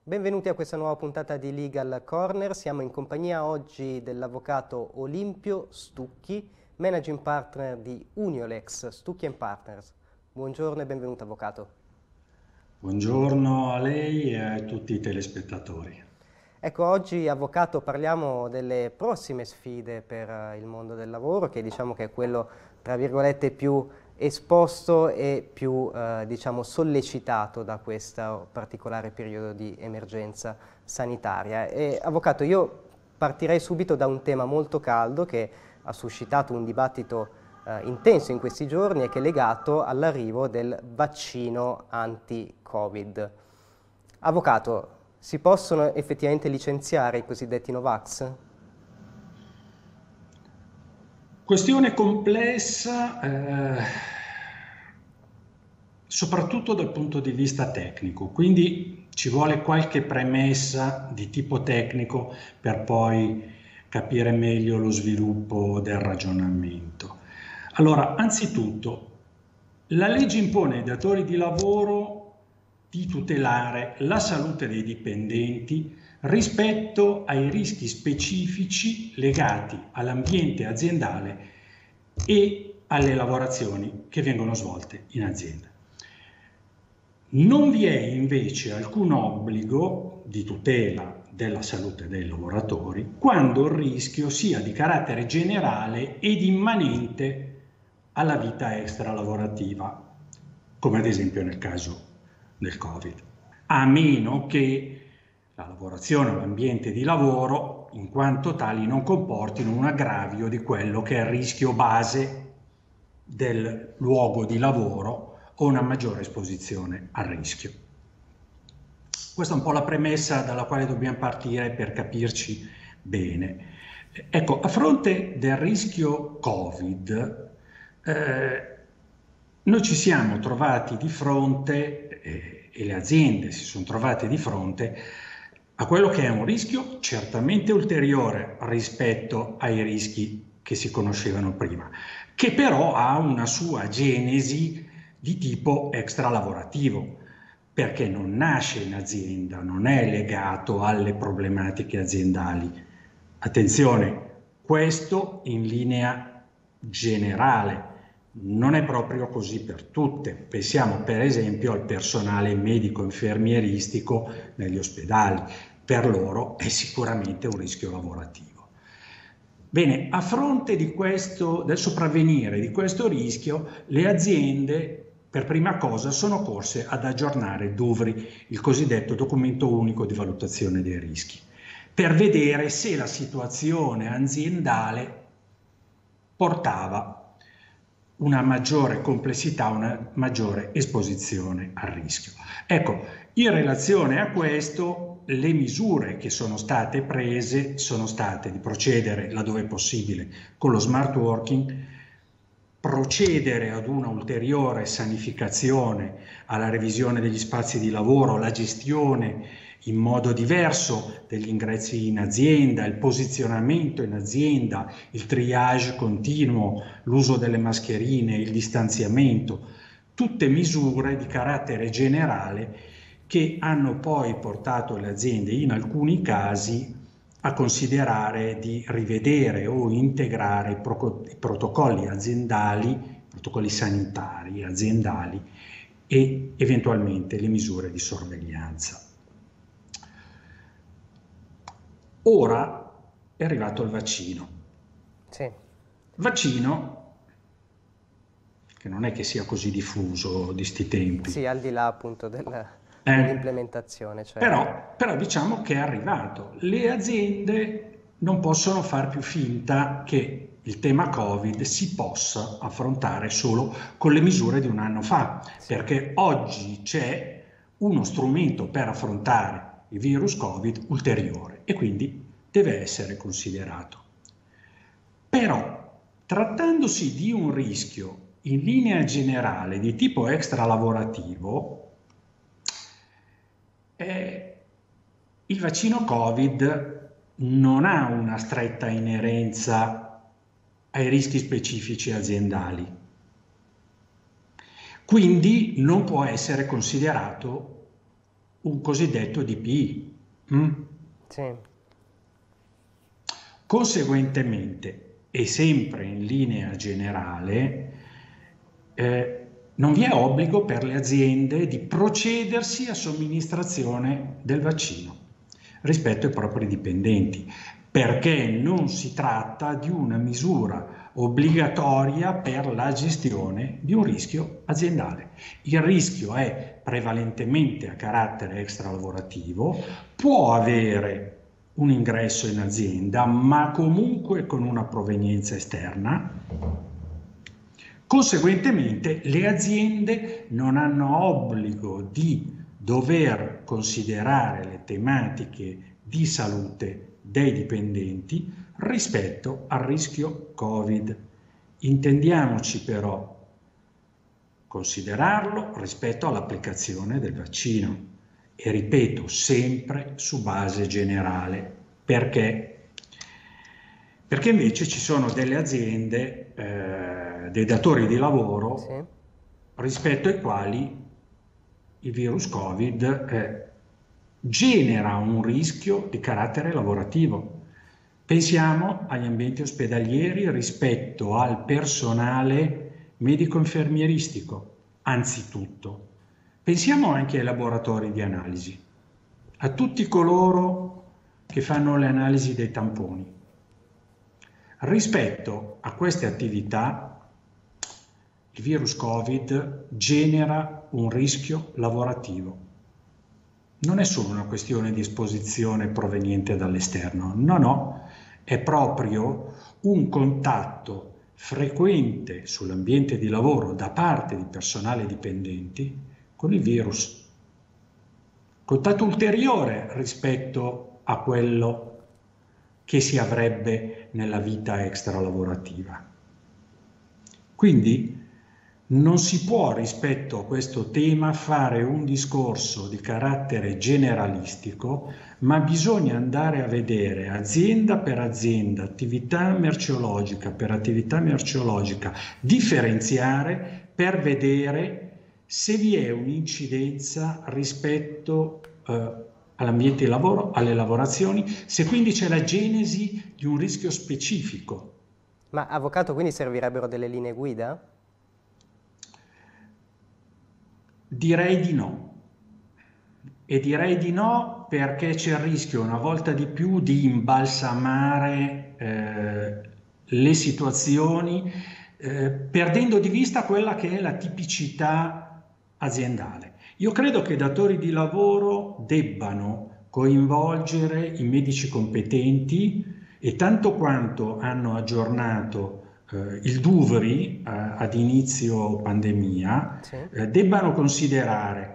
Benvenuti a questa nuova puntata di Legal Corner. Siamo in compagnia oggi dell'avvocato Olimpio Stucchi, Managing Partner di Uniolex Stucchi & Partners. Buongiorno e benvenuto avvocato. Buongiorno a lei e a tutti i telespettatori. Ecco, oggi avvocato parliamo delle prossime sfide per il mondo del lavoro, che diciamo che è quello, tra virgolette, più esposto e più diciamo sollecitato da questo particolare periodo di emergenza sanitaria. E, avvocato, io partirei subito da un tema molto caldo che ha suscitato un dibattito intenso in questi giorni e che è legato all'arrivo del vaccino anti-Covid. Avvocato, si possono effettivamente licenziare i cosiddetti Novax? Questione complessa, soprattutto dal punto di vista tecnico, quindi ci vuole qualche premessa di tipo tecnico per poi capire meglio lo sviluppo del ragionamento. Allora, anzitutto, la legge impone ai datori di lavoro di tutelare la salute dei dipendenti rispetto ai rischi specifici legati all'ambiente aziendale e alle lavorazioni che vengono svolte in azienda. Non vi è invece alcun obbligo di tutela della salute dei lavoratori quando il rischio sia di carattere generale ed immanente alla vita extralavorativa, come ad esempio nel caso del Covid, a meno che la lavorazione o l'ambiente di lavoro in quanto tali non comportino un aggravio di quello che è il rischio base del luogo di lavoro o una maggiore esposizione al rischio. Questa è un po' la premessa dalla quale dobbiamo partire per capirci bene. Ecco, a fronte del rischio Covid, noi ci siamo trovati di fronte, e le aziende si sono trovate di fronte, a quello che è un rischio certamente ulteriore rispetto ai rischi che si conoscevano prima, che però ha una sua genesi di tipo extralavorativo, perché non nasce in azienda, non è legato alle problematiche aziendali. Attenzione, questo in linea generale. Non è proprio così per tutte. Pensiamo per esempio al personale medico-infermieristico negli ospedali. Per loro è sicuramente un rischio lavorativo. Bene, a fronte di questo, del sopravvenire di questo rischio, le aziende per prima cosa sono corse ad aggiornare DUVRI, il cosiddetto documento unico di valutazione dei rischi, per vedere se la situazione aziendale portava una maggiore complessità, una maggiore esposizione al rischio. Ecco, in relazione a questo, le misure che sono state prese sono state di procedere, laddove è possibile, con lo smart working, procedere ad una ulteriore sanificazione, alla revisione degli spazi di lavoro, la gestione in modo diverso degli ingressi in azienda, il posizionamento in azienda, il triage continuo, l'uso delle mascherine, il distanziamento, tutte misure di carattere generale che hanno poi portato le aziende in alcuni casi a considerare di rivedere o integrare i protocolli aziendali, protocolli sanitari aziendali e eventualmente le misure di sorveglianza. Ora è arrivato il vaccino. Sì. Vaccino che non è che sia così diffuso di sti tempi. Sì, al di là appunto dell'implementazione, certo. Però diciamo che è arrivato. Le aziende non possono far più finta che il tema Covid si possa affrontare solo con le misure di un anno fa, Sì. perché oggi c'è uno strumento per affrontare il virus Covid ulteriore e quindi deve essere considerato. Però, trattandosi di un rischio in linea generale di tipo extralavorativo, il vaccino Covid non ha una stretta inerenza ai rischi specifici aziendali, quindi non può essere considerato un cosiddetto DPI. Sì. Conseguentemente, e sempre in linea generale, non vi è obbligo per le aziende di procedersi a somministrazione del vaccino rispetto ai propri dipendenti, perché non si tratta di una misura obbligatoria per la gestione di un rischio aziendale. Il rischio è prevalentemente a carattere extralavorativo, può avere un ingresso in azienda, ma comunque con una provenienza esterna. Conseguentemente le aziende non hanno obbligo di dover considerare le tematiche di salute dei dipendenti rispetto al rischio Covid. Intendiamoci però considerarlo rispetto all'applicazione del vaccino. E ripeto, sempre su base generale. Perché? Perché invece ci sono delle aziende, dei datori di lavoro, Sì. rispetto ai quali il virus Covid genera un rischio di carattere lavorativo. Pensiamo agli ambienti ospedalieri rispetto al personale medico-infermieristico, anzitutto. Pensiamo anche ai laboratori di analisi, a tutti coloro che fanno le analisi dei tamponi. Rispetto a queste attività, il virus Covid genera un rischio lavorativo. Non è solo una questione di esposizione proveniente dall'esterno, no, è proprio un contatto frequente sull'ambiente di lavoro da parte di personale dipendenti con il virus. Contatto ulteriore rispetto a quello che si avrebbe nella vita extralavorativa. Quindi non si può rispetto a questo tema fare un discorso di carattere generalistico, ma bisogna andare a vedere azienda per azienda, attività merceologica per attività merceologica, differenziare per vedere se vi è un'incidenza rispetto all'ambiente di lavoro, alle lavorazioni, se quindi c'è la genesi di un rischio specifico. Ma avvocato, quindi servirebbero delle linee guida? Direi di no. E direi di no perché c'è il rischio una volta di più di imbalsamare le situazioni perdendo di vista quella che è la tipicità aziendale. Io credo che i datori di lavoro debbano coinvolgere i medici competenti e tanto quanto hanno aggiornato il DUVRI ad inizio pandemia, Sì. debbano considerare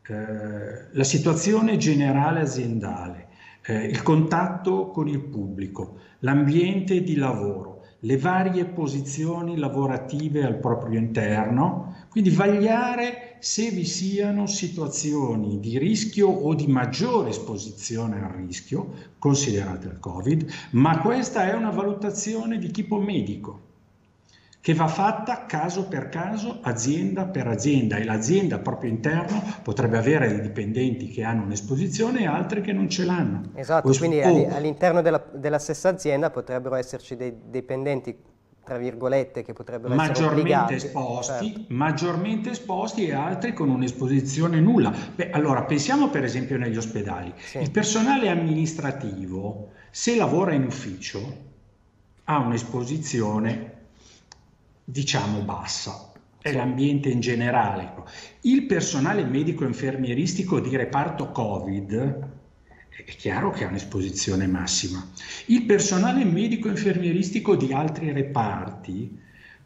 la situazione generale aziendale, il contatto con il pubblico, l'ambiente di lavoro, le varie posizioni lavorative al proprio interno, quindi vagliare se vi siano situazioni di rischio o di maggiore esposizione al rischio, considerate il Covid, ma questa è una valutazione di tipo medico, che va fatta caso per caso, azienda per azienda, e l'azienda proprio interno potrebbe avere dei dipendenti che hanno un'esposizione e altri che non ce l'hanno. Esatto, quindi all'interno della stessa azienda potrebbero esserci dei dipendenti, tra virgolette, che potrebbero essere obbligati. Certo. Maggiormente esposti e altri con un'esposizione nulla. Beh, allora pensiamo per esempio negli ospedali. Sì. Il personale amministrativo, se lavora in ufficio, ha un'esposizione diciamo bassa, è Sì. l'ambiente in generale. Il personale medico-infermieristico di reparto Covid è chiaro che ha un'esposizione massima. Il personale medico-infermieristico di altri reparti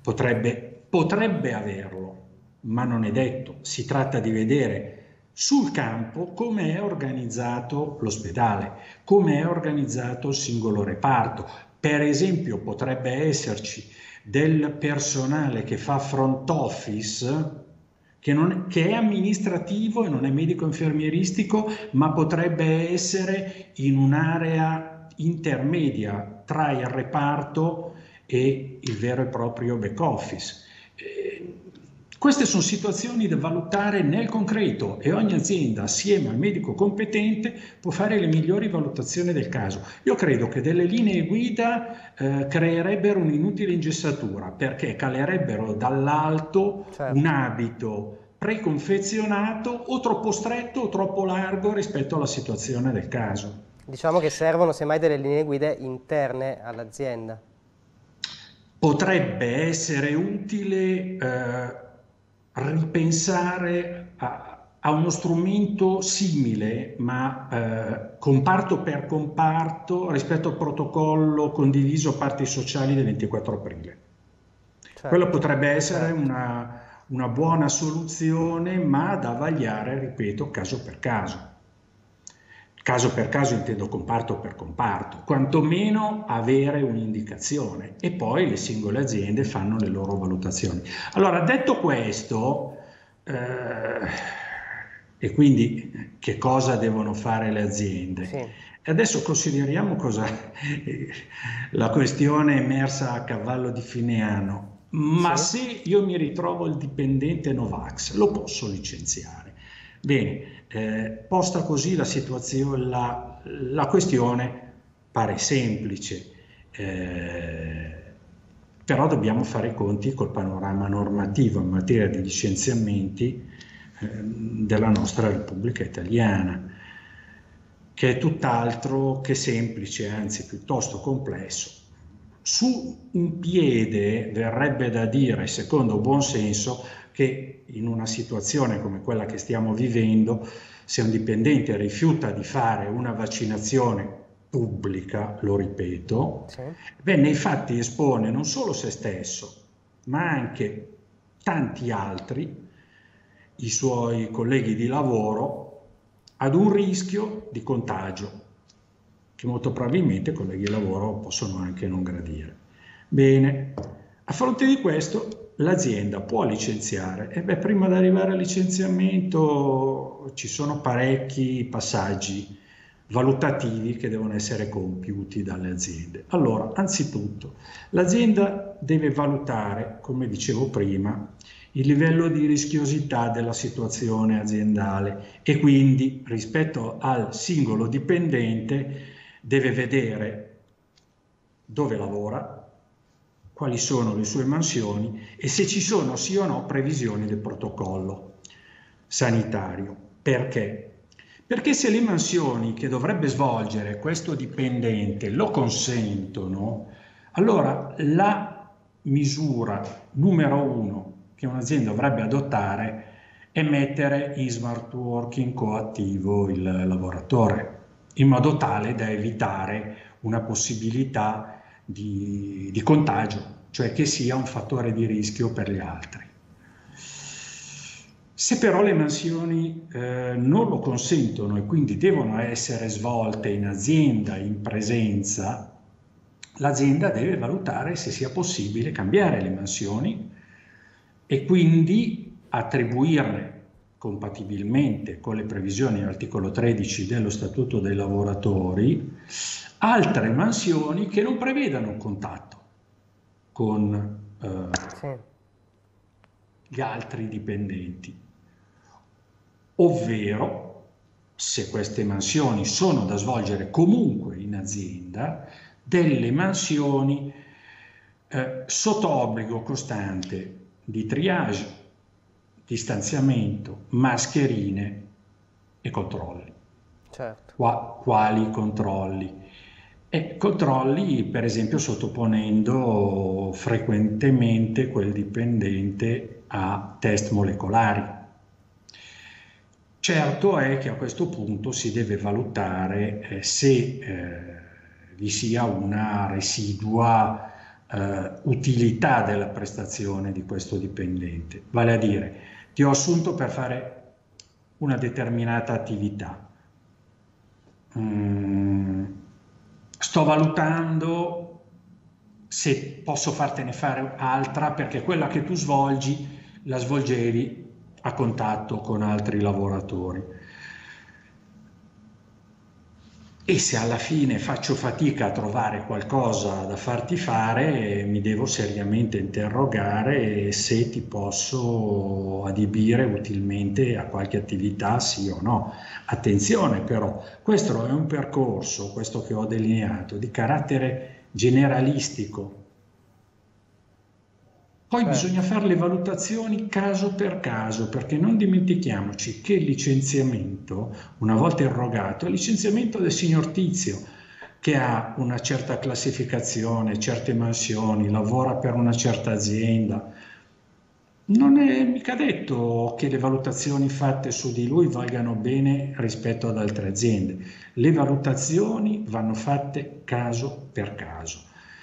potrebbe averlo, ma non è detto. Si tratta di vedere sul campo come è organizzato l'ospedale, come è organizzato il singolo reparto. Per esempio potrebbe esserci del personale che fa front office, che è amministrativo e non è medico infermieristico, ma potrebbe essere in un'area intermedia tra il reparto e il vero e proprio back office. Queste sono situazioni da valutare nel concreto e ogni azienda, assieme al medico competente, può fare le migliori valutazioni del caso. Io credo che delle linee guida creerebbero un'inutile ingessatura, perché calerebbero dall'alto un abito preconfezionato o troppo stretto o troppo largo rispetto alla situazione del caso. Diciamo che servono semmai delle linee guida interne all'azienda. Potrebbe essere utile ripensare a uno strumento simile, ma comparto per comparto, rispetto al protocollo condiviso parti sociali del 24 aprile. Certo, Quello potrebbe essere una buona soluzione, ma da vagliare, ripeto, caso per caso. Caso per caso intendo comparto per comparto, quantomeno avere un'indicazione e poi le singole aziende fanno le loro valutazioni. Allora, detto questo, e quindi che cosa devono fare le aziende? sì. E adesso consideriamo la questione emersa a cavallo di fine anno. Ma Sì. se io mi ritrovo il dipendente Novax, lo posso licenziare? Bene, posta così la situazione, la questione pare semplice, però dobbiamo fare i conti col panorama normativo in materia di licenziamenti della nostra Repubblica Italiana, che è tutt'altro che semplice, anzi piuttosto complesso. Su un piede verrebbe da dire, secondo buon senso, che in una situazione come quella che stiamo vivendo, se un dipendente rifiuta di fare una vaccinazione pubblica, lo ripeto, Sì. nei fatti espone non solo se stesso, ma anche tanti altri, i suoi colleghi di lavoro, ad un rischio di contagio, che molto probabilmente i colleghi di lavoro possono anche non gradire. Bene, a fronte di questo l'azienda può licenziare e prima di arrivare al licenziamento ci sono parecchi passaggi valutativi che devono essere compiuti dalle aziende. Allora, anzitutto, l'azienda deve valutare, come dicevo prima, il livello di rischiosità della situazione aziendale e quindi rispetto al singolo dipendente deve vedere dove lavora, quali sono le sue mansioni e se ci sono sì o no previsioni del protocollo sanitario. Perché? Perché se le mansioni che dovrebbe svolgere questo dipendente lo consentono, allora la misura numero 1 che un'azienda dovrebbe adottare è mettere in smart working coattivo il lavoratore, in modo tale da evitare una possibilità di contagio, cioè che sia un fattore di rischio per gli altri. Se però le mansioni non lo consentono e quindi devono essere svolte in azienda, in presenza, l'azienda deve valutare se sia possibile cambiare le mansioni e quindi attribuirle compatibilmente con le previsioni dell'articolo 13 dello Statuto dei lavoratori altre mansioni che non prevedano contatto con gli altri dipendenti, ovvero se queste mansioni sono da svolgere comunque in azienda, delle mansioni sotto obbligo costante di triage, distanziamento, mascherine e controlli. Certo. Quali controlli? Controlli, per esempio, sottoponendo frequentemente quel dipendente a test molecolari. Certo è che a questo punto si deve valutare se vi sia una residua utilità della prestazione di questo dipendente. Vale a dire, ti ho assunto per fare una determinata attività. Sto valutando se posso fartene fare altra perché quella che tu svolgi la svolgevi a contatto con altri lavoratori. E se alla fine faccio fatica a trovare qualcosa da farti fare, mi devo seriamente interrogare se ti posso adibire utilmente a qualche attività, sì o no. Attenzione però, questo è un percorso, questo che ho delineato, di carattere generalistico. Poi bisogna fare le valutazioni caso per caso, perché non dimentichiamoci che il licenziamento, una volta erogato, è il licenziamento del signor Tizio, che ha una certa classificazione, certe mansioni, lavora per una certa azienda. Non è mica detto che le valutazioni fatte su di lui valgano bene rispetto ad altre aziende. Le valutazioni vanno fatte caso per caso.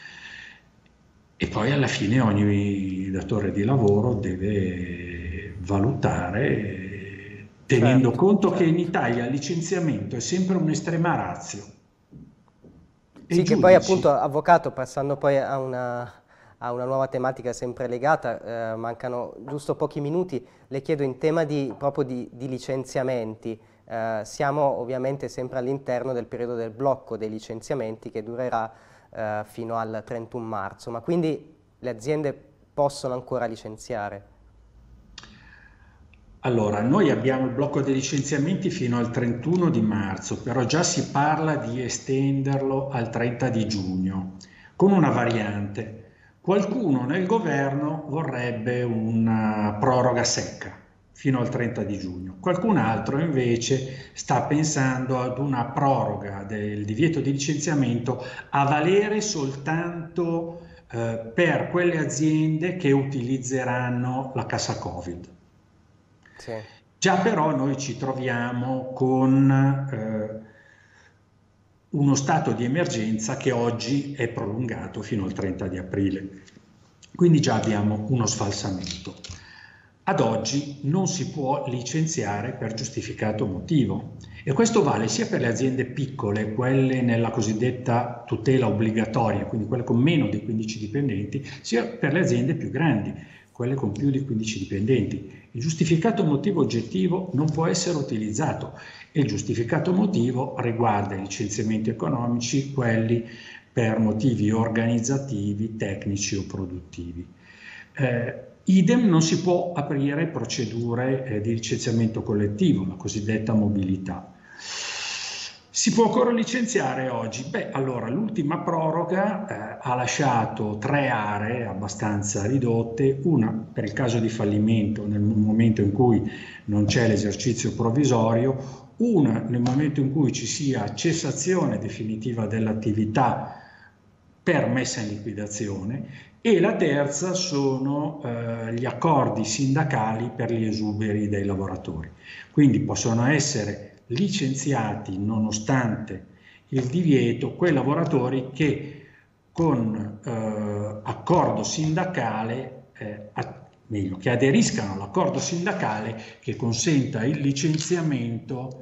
E poi alla fine ogni datore di lavoro deve valutare, tenendo conto che in Italia il licenziamento è sempre un'estrema ratio. Sì, che poi appunto, avvocato, passando poi a una nuova tematica sempre legata, mancano giusto pochi minuti, le chiedo in tema proprio di licenziamenti. Siamo ovviamente sempre all'interno del periodo del blocco dei licenziamenti che durerà fino al 31 marzo, ma quindi le aziende possono ancora licenziare? Allora, noi abbiamo il blocco dei licenziamenti fino al 31 di marzo, però già si parla di estenderlo al 30 di giugno, con una variante. Qualcuno nel governo vorrebbe una proroga secca fino al 30 di giugno. Qualcun altro invece sta pensando ad una proroga del divieto di licenziamento a valere soltanto per quelle aziende che utilizzeranno la cassa Covid. Sì. Già però noi ci troviamo con uno stato di emergenza che oggi è prolungato fino al 30 di aprile. Quindi già abbiamo uno sfalsamento. Ad oggi non si può licenziare per giustificato motivo e questo vale sia per le aziende piccole, quelle nella cosiddetta tutela obbligatoria, quindi quelle con meno di 15 dipendenti, sia per le aziende più grandi, quelle con più di 15 dipendenti. Il giustificato motivo oggettivo non può essere utilizzato e il giustificato motivo riguarda i licenziamenti economici, quelli per motivi organizzativi, tecnici o produttivi. Idem non si può aprire procedure di licenziamento collettivo, la cosiddetta mobilità. Si può ancora licenziare oggi? Beh, allora l'ultima proroga ha lasciato 3 aree abbastanza ridotte, una per il caso di fallimento nel momento in cui non c'è l'esercizio provvisorio, una nel momento in cui ci sia cessazione definitiva dell'attività per messa in liquidazione e la terza sono gli accordi sindacali per gli esuberi dei lavoratori. Quindi possono essere licenziati nonostante il divieto quei lavoratori che con accordo sindacale, meglio, che aderiscano all'accordo sindacale che consenta il licenziamento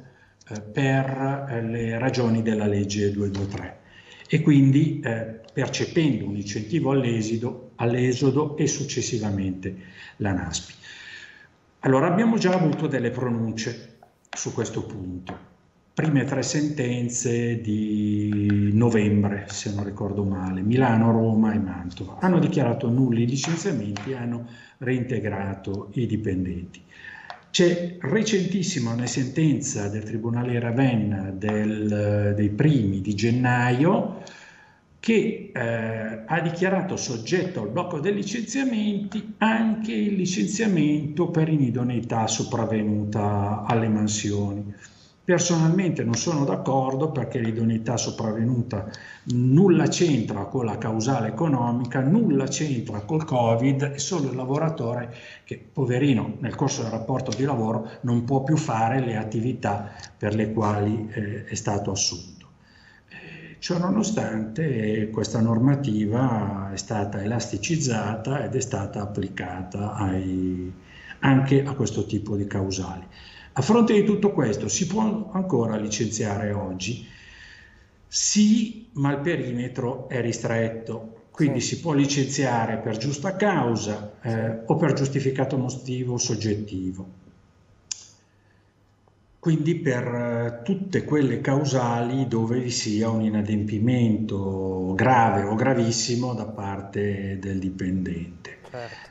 per le ragioni della legge 223 e quindi percependo un incentivo all'esodo e successivamente la NASPI. Allora abbiamo già avuto delle pronunce su questo punto. Prime 3 sentenze di novembre, se non ricordo male, Milano, Roma e Mantova, hanno dichiarato nulli i licenziamenti e hanno reintegrato i dipendenti. C'è recentissima una sentenza del Tribunale Ravenna dei primi di gennaio che ha dichiarato soggetto al blocco dei licenziamenti anche il licenziamento per inidoneità sopravvenuta alle mansioni. Personalmente non sono d'accordo perché l'idoneità sopravvenuta nulla c'entra con la causale economica, nulla c'entra col Covid, è solo il lavoratore che, poverino, nel corso del rapporto di lavoro non può più fare le attività per le quali è stato assunto. Ciò nonostante questa normativa è stata elasticizzata ed è stata applicata anche a questo tipo di causali. A fronte di tutto questo si può ancora licenziare oggi? Sì, ma il perimetro è ristretto, quindi si può licenziare per giusta causa o per giustificato motivo soggettivo. quindi per tutte quelle causali dove vi sia un inadempimento grave o gravissimo da parte del dipendente. Certo.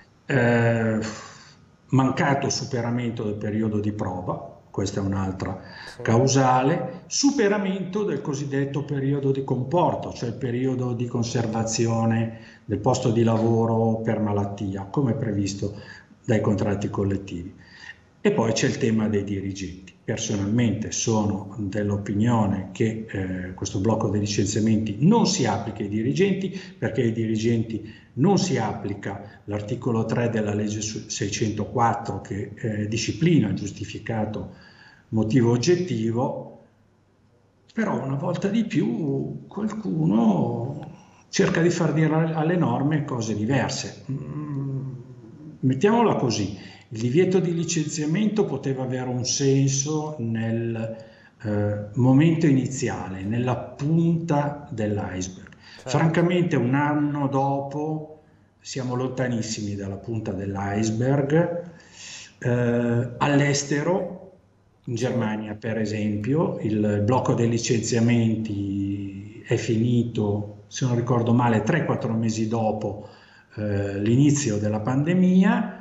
Mancato superamento del periodo di prova, questa è un'altra Sì. causale, superamento del cosiddetto periodo di comporto, cioè il periodo di conservazione del posto di lavoro per malattia, come previsto dai contratti collettivi. E poi c'è il tema dei dirigenti. Personalmente sono dell'opinione che questo blocco dei licenziamenti non si applica ai dirigenti, perché ai dirigenti non si applica l'articolo 3 della legge 604 che disciplina il giustificato motivo oggettivo, però una volta di più qualcuno cerca di far dire alle norme cose diverse. Mettiamola così, il divieto di licenziamento poteva avere un senso nel momento iniziale, nella punta dell'iceberg. Certo. Francamente un anno dopo siamo lontanissimi dalla punta dell'iceberg. All'estero, in Germania per esempio, il blocco dei licenziamenti è finito, se non ricordo male, 3-4 mesi dopo l'inizio della pandemia.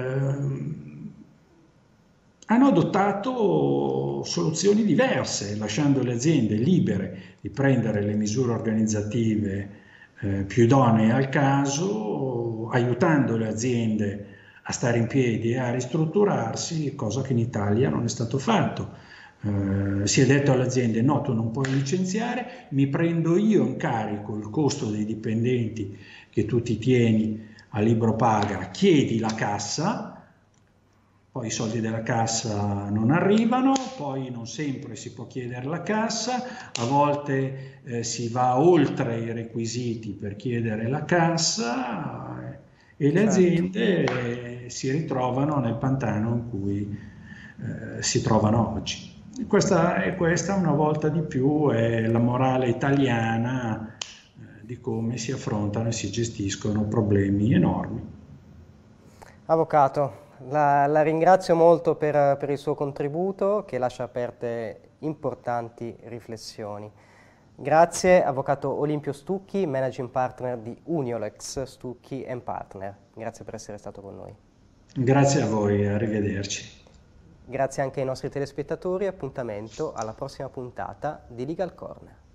Hanno adottato soluzioni diverse, lasciando le aziende libere di prendere le misure organizzative più idonee al caso, aiutando le aziende a stare in piedi e a ristrutturarsi, cosa che in Italia non è stato fatto. Si è detto alle aziende: no, tu non puoi licenziare, mi prendo io in carico il costo dei dipendenti che tu ti tieni a libro paga, chiedi la cassa, poi i soldi della cassa non arrivano, poi non sempre si può chiedere la cassa, a volte si va oltre i requisiti per chiedere la cassa e le aziende si ritrovano nel pantano in cui si trovano oggi. Questa una volta di più è la morale italiana di come si affrontano e si gestiscono problemi enormi. Avvocato, la ringrazio molto per il suo contributo che lascia aperte importanti riflessioni. Grazie, Avvocato Olimpio Stucchi, Managing Partner di Uniolex Stucchi & Partner. Grazie per essere stato con noi. Grazie a voi, arrivederci. Grazie anche ai nostri telespettatori, appuntamento alla prossima puntata di Legal Corner.